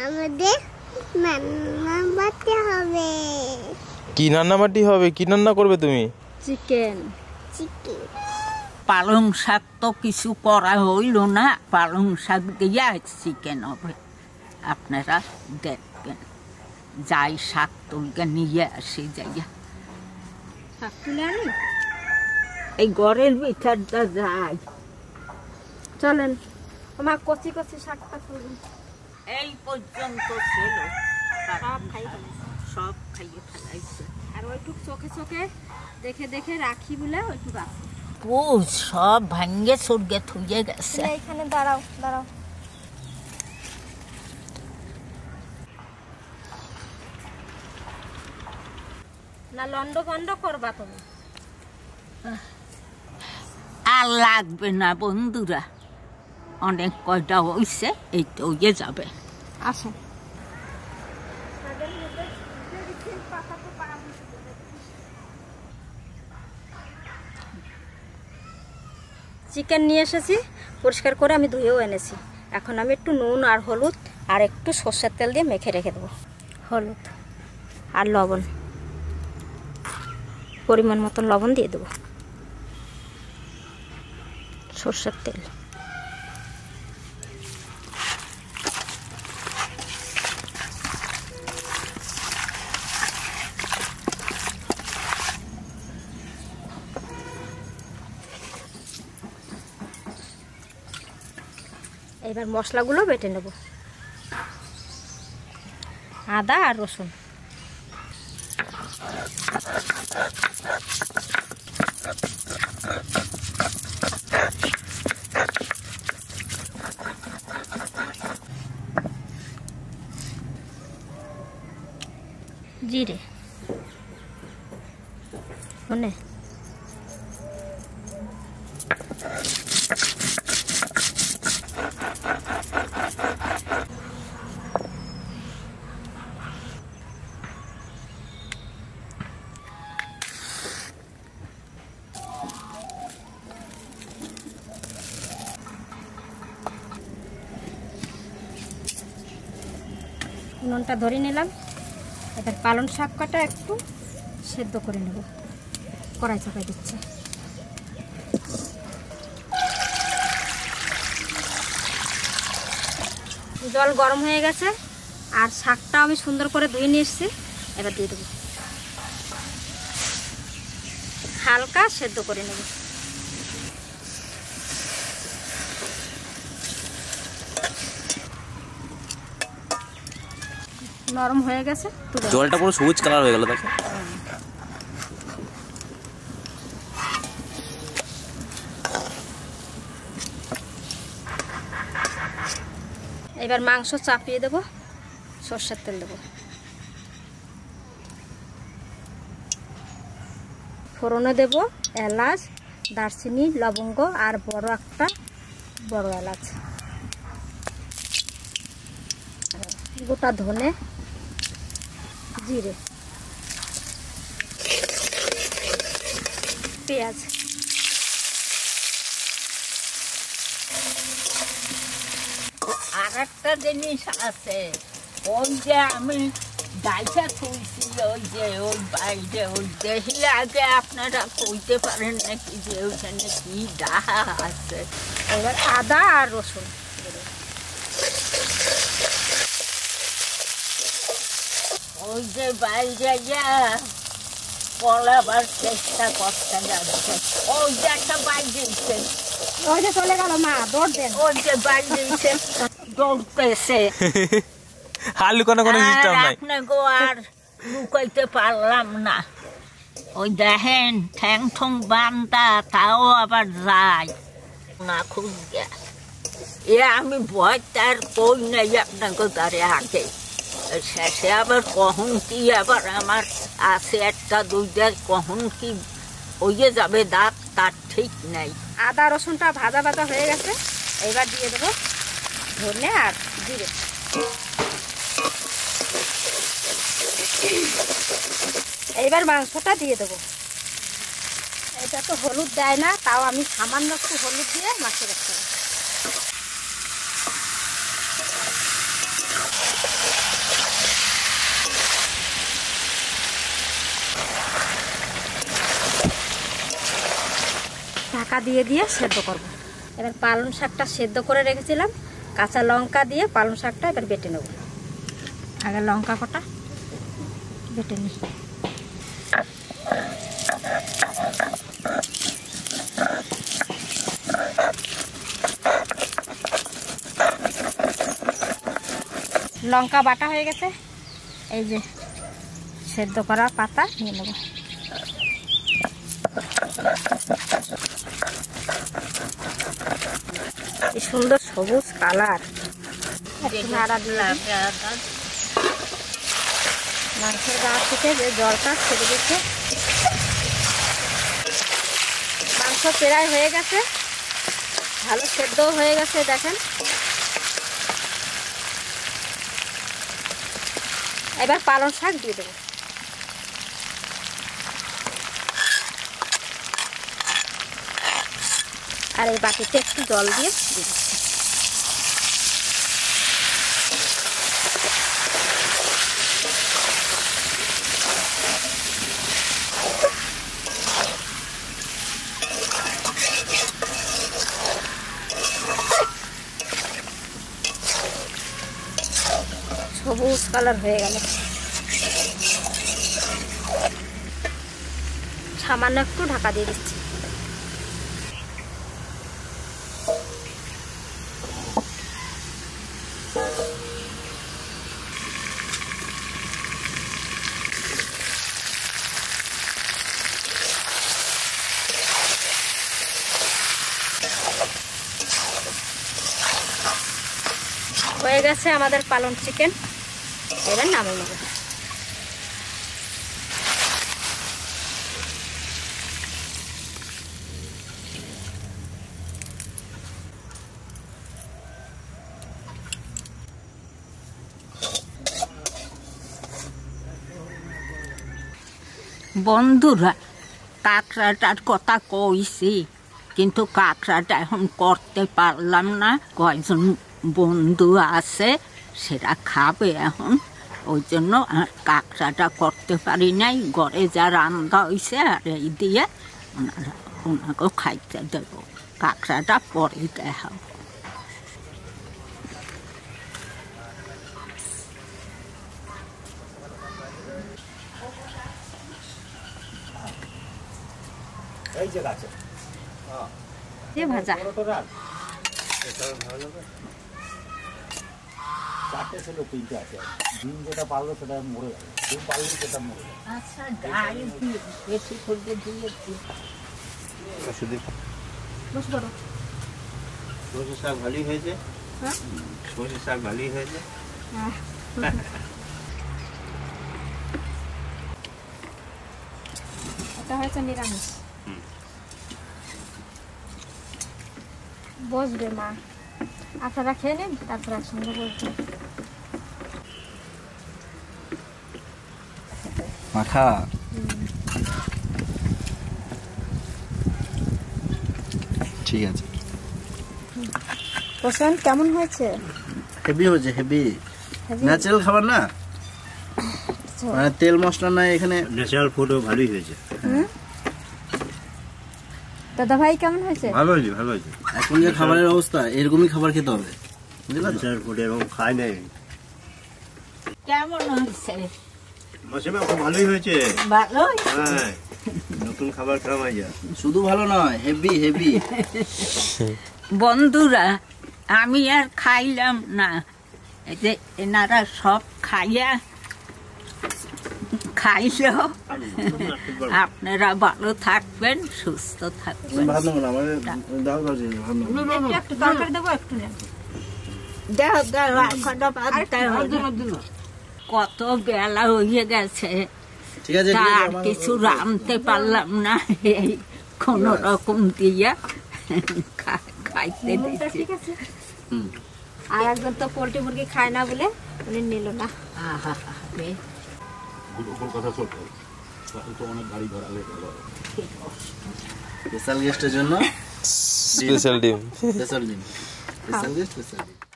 আমাদের রান্না বাটি হবে। কি রান্নাবাটি হবে? কি রান্না করবে তুমি? চিকেন। পালং শাক তো কিছু করা হইল না, পালং শাক দিয়ে চিকেন হবে। আপনারা দেখবেন, যাই শাক তুলকে নিয়ে আসি যাইয়া। শাক তুলে আনি, এই ঘরের ভিতরটা যাই। চলেন আমার কচি কচি শাকটা তুলুন। এই পর্যন্ত ছিল, সব খাইয়ে ফেলাইছে। আর ওইটুক চোখে চোখে দেখে দেখে রাখি বলে ওইটুক আছে। পুষ সব ভাঙ্গে সুরগে থুয়ে গেছে। এইখানে দাঁড়াও দাঁড়াও। না লন্ড বন্ধ করবা তুমি? আর লাগবে না বন্ধুরা, অনেক কয়টা হইছে, এই তো হয়ে যাবে। আসো। চিকেন নিয়ে এসেছি, পরিষ্কার করে আমি ধুয়েও এনেছি। এখন আমি একটু নুন আর হলুদ আর একটু সর্ষের তেল দিয়ে মেখে রেখে দেবো। হলুদ আর লবণ, পরিমাণ মতন লবণ দিয়ে দেবো, সর্ষের তেল। এবার মশলাগুলো বেটে নেব। আদা আর রসুন, জিরে, ধনে, নুনটা ধরে নিলাম। এবার পালং শাক কাটা একটু সেদ্ধ করে নেব। কড়াই চাপাই দিচ্ছে। জল গরম হয়ে গেছে, আর শাকটা আমি সুন্দর করে ধুয়ে নিয়ে এসেছি। এবার দিয়ে দেবো, হালকা সেদ্ধ করে নেব। নরম হয়ে গেছে, জলটা পুরো সবুজ কালার হয়ে গেল। দেখো এবার মাংস চাপিয়ে দেবো, সর্ষের তেল দেবো, ফোড়নে দেব এলাচ, দারচিনি, লবঙ্গ আর বড় একটা বড় এলাচ, গোটা ধনে, জিরে, পেঁয়াজ। আর একটা জিনিস আছে, ওই যে আমি ডাইটা খুলছি, ওই যে ওই বাইরে ওই দেখলে আগে আপনারা কইতে পারেন নাকি যে ওইখানে কি ডাহা আছে। এবার আদা আর রসুন, ওই যে বাইরে যা পলাবার চেষ্টা করতে যাচ্ছে, ওই যে একটা বাইরে, ওই যে চলে গেল মা, দৌড় দেন। ওই যে বাইরে দৌড়তেছে। আর লুকানো কোনো সিস্টেম নাই। আপনাকে আর লুকাইতে পারলাম না। ওই দেখেন ঠ্যাং ঠং বান্ধা, তাও আবার যায় না খুঁজে। এ আমি ভয় তার কই নাই আপনাকে তারে আগে। শেষে আবার কখন কি আবার আমার আছে একটা দুইটা, কখন কি হয়ে যাবে দাঁত তার ঠিক নাই। আদা রসুনটা ভাজা ভাজা হয়ে গেছে, এবার দিয়ে দেবো ধনে আর জিরে। এইবার মাংসটা দিয়ে দেবো। এটা তো হলুদ দেয় না, তাও আমি সামান্য একটু হলুদ দিয়ে মাখিয়ে রাখতে হবে। ঢাকা দিয়ে দিয়ে সেদ্ধ করব। এবার পালং শাকটা সেদ্ধ করে রেখেছিলাম, কাঁচা লঙ্কা দিয়ে পালং শাকটা এবার বেটে নেব। আগে লঙ্কা কটা বেটে নিই। লঙ্কা বাটা হয়ে গেছে, এই যে সেদ্ধ করা পাতা নিয়ে নেব। কি সুন্দর সবুজ কালার। মাংসের গা থেকে যে জলটা ছেড়ে দিচ্ছে। মাংস প্রায় হয়ে গেছে, ভালো সেদ্ধও হয়ে গেছে দেখেন। এবার পালং শাক দিয়ে দেবো। আর এই বাটিতে একটু জল দিয়ে দিচ্ছি। সবুজ কালার হয়ে গেল। সামান্য একটু ঢাকা দিয়ে দিচ্ছি। হয়ে গেছে আমাদের পালং চিকেন, এবার নামিয়ে নেব। বন্ধুরা, কাঁকড়াটার কথা কইছি, কিন্তু কাঁকড়াটা এখন করতে পারলাম না। কয়েকজন বন্ধু আছে, সেটা খাবে এখন, ওই জন্য আর কাঁকড়াটা করতে পারি নাই। ঘরে যা রান্না হয়েছে আর এই দিয়ে ওনাকেও খাইতে দেব। কাঁকড়াটা পরে দেখাও। ভাজা চারটে ছিল, তিনটে আছে। ডিম যেটা পারলো সেটা মরে যাবে, ডিম পারলে সেটা মরে যাবে। আচ্ছা, ডাল বেশি করে দিয়েছি। সরষে শাক ভালোই হয়েছে, সরষে শাক ভালোই হয়েছে। এটা হয়েছে নিরামিষ। বসবে মা, আপনারা খেয়ে নিন, তারপর একসঙ্গে বসবে। মাখা ঠিক আছে। প্রশান্ত কেমন হয়েছে? হেভি হয়েছে, হেভি। ন্যাচারাল খাবার না, মানে তেল মশলা নাই এখানে, ন্যাচারাল ফুডও ভালোই হয়েছে। দাদা ভাই কেমন হয়েছে? ভালো হয়েছে, ভালো হয়েছে। এখন যে খাবারের অবস্থা, এরকমই খাবার খেতে হবে, বুঝলে? ন্যাচারাল ফুড এরকম খায় নাই। কেমন হয়েছে? মাসিমা খুব ভালোই হয়েছে। ভালো? হ্যাঁ, নতুন খাবার খাওয়া যায়। শুধু ভালো নয়, হেভি হেভি। বন্ধুরা, আমি আর খাইলাম না, এই যে এনারা সব খাইল। আপনারা ভালো থাকবেন, সুস্থ থাকবেন। একটু তরকারি দেবো, একটু নেন। কত বেলা হয়ে গেছে, ঠিক আছে, আর কিছু রাঁধতে পারলাম না, এই কোন রকম দিয়ে খাইতে দিচ্ছি। ঠিক আছে। আর একজন তো পোল্ট্রি মুরগি খায় না বলে উনি নিল না। স্পেশাল গেস্টের জন্য স্পেশাল ডিম। স্পেশাল ডিম, স্পেশাল গেস্ট, স্পেশাল ডিম।